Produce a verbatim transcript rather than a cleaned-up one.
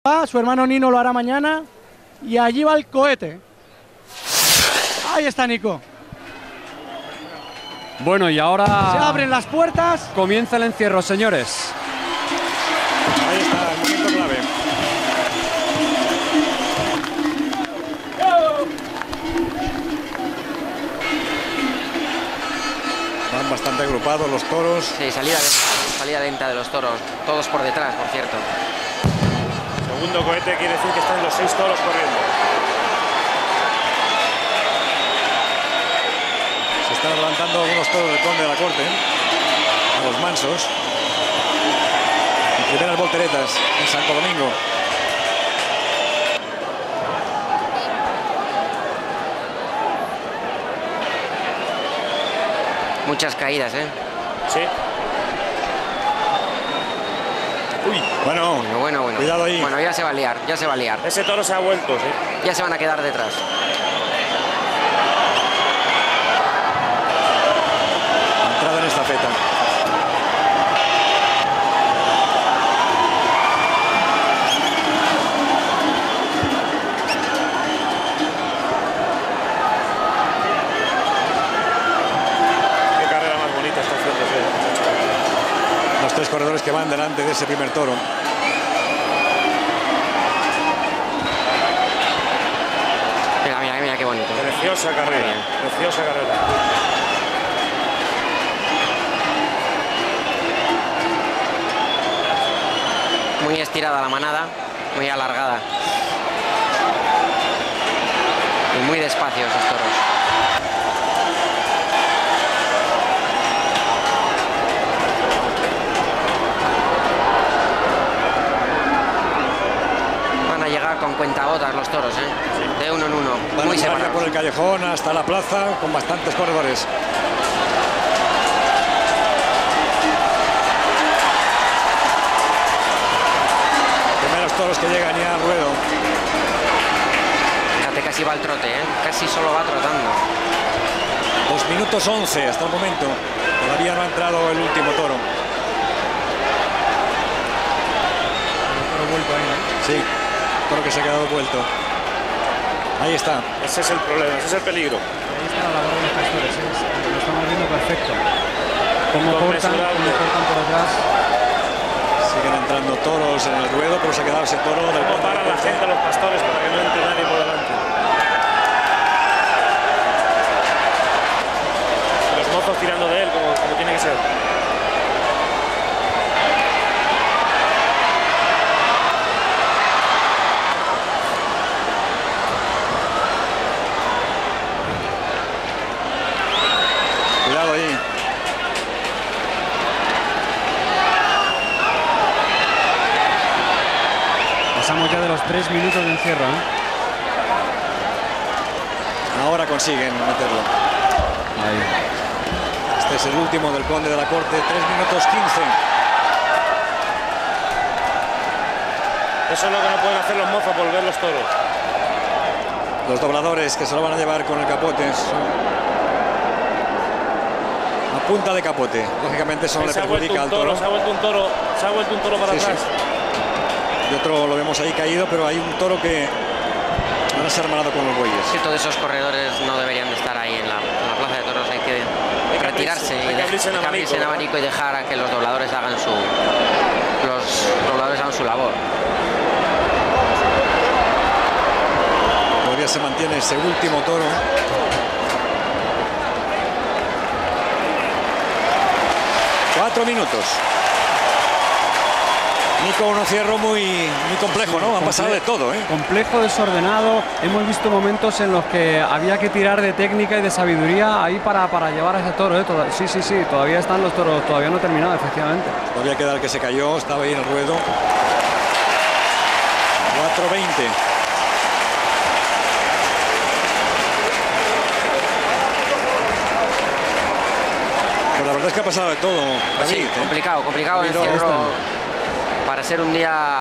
Va, su hermano Nino lo hará mañana. Y allí va el cohete. Ahí está Nico. Bueno, y ahora se abren las puertas. Comienza el encierro, señores. Ahí está el momento clave. Van bastante agrupados los toros. Sí, salida lenta, salida lenta de los toros. Todos por detrás, por cierto. Segundo cohete quiere decir que están los seis toros corriendo. Se están levantando algunos toros del Conde de la Corte, a los mansos. En primeras volteretas en Santo Domingo. Muchas caídas, ¿eh? Sí. Uy, bueno, Bueno, bueno, bueno. Cuidado ahí. Bueno, ya se va a liar, ya se va a liar. Ese toro se ha vuelto, sí. Ya se van a quedar detrás. Entrada en esta feta. Qué carrera más bonita está haciendo ese muchacho. Los tres corredores que van delante de ese primer toro. Mira, mira, mira qué bonito. Preciosa carrera, preciosa carrera. Muy estirada la manada, muy alargada. Y muy despacio esos toros. Van a llegar con cuentagotas los toros, ¿eh? De uno en uno, Van muy a entrar ya separados. por el callejón hasta la plaza con bastantes corredores. Primeros toros que llegan ya al ruedo. Fíjate, casi va al trote, ¿eh? Casi solo va trotando. Dos minutos once hasta el momento. Todavía no ha entrado el último toro. Toro vuelto ahí, ¿no? Sí, toro que se ha quedado vuelto. Ahí está. Ese es el problema, ese es el peligro. Ahí está la labor de los pastores, ¿eh? Lo estamos viendo perfecto. Cómo cortan, Inconmensurable. cómo cortan por detrás. Siguen entrando toros en el ruedo, pero se ha quedado ese toro del No Conde de paran la Corte. gente, los pastores, para que no entre nadie por delante. Los mozos tirando de él, como, como tiene que ser. Cuidado ahí. Pasamos ya de los tres minutos de encierro, ¿eh? Ahora consiguen meterlo. Ahí. Este es el último del Conde de la Corte. tres minutos quince. Eso es lo que no pueden hacer los mozos, volver los toros. Los dobladores que se lo van a llevar con el capote. son a punta de capote. Lógicamente eso no le Se ha vuelto perjudica un al toro. toro, se ha vuelto un toro, se ha vuelto un toro para Sí, sí. atrás. Y otro lo vemos ahí caído, pero hay un toro que ahora se ha hermanado con los bueyes. Sí, todos esos corredores no deberían de estar ahí en la, en la plaza de toros. Hay que Hay que retirarse, abrirse, y hay que abrirse en hay que abrirse en abanico, abanico y dejar a que los dobladores hagan su los dobladores hagan su labor. Todavía se mantiene ese último toro. Cuatro minutos. Nico, un cierro muy, muy complejo, ¿no? Han pasado de todo, ¿eh? Complejo, desordenado. Hemos visto momentos en los que había que tirar de técnica y de sabiduría ahí para, para llevar a ese toro, ¿eh? Toda- sí, sí, sí, todavía están los toros, todavía no ha terminado, efectivamente. Todavía queda el que se cayó, estaba ahí en el ruedo. cuatro veinte. Pues la verdad es que ha pasado de todo, David, Sí, ¿eh? complicado, complicado el Pero encierro esta- para ser un día